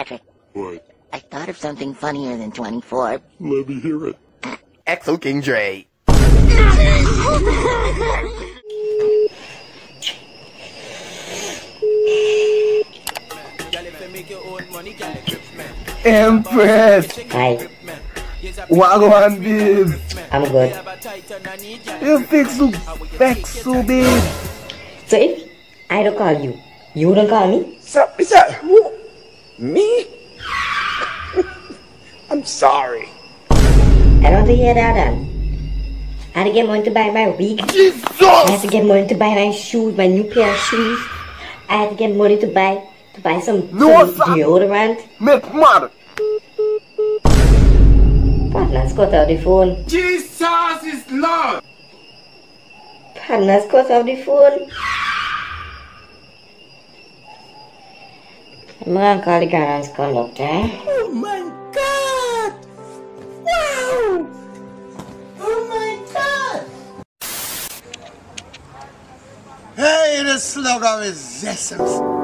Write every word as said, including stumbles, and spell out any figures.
Patrick. What? I thought of something funnier than twenty-four. Let me hear it. X O King Dre. Empress! Hi, Wagwan, babe! I'm good. You fix so back so babe! So if I don't call you, you don't call me? Sir, sir, who? Me? I'm sorry. I don't want to hear that then. I had to get money to buy my wig. Jesus! I had to get money to buy my shoes, my new pair of shoes. I had to get money to buy to buy some, No, some sir. deodorant. Make mad! Partners cut off the phone. Jesus is Lord! Partners cut off the phone. I'm gonna call the grounds conductor. Oh my God! Wow! Oh my God! Hey, the slugger is Jesus.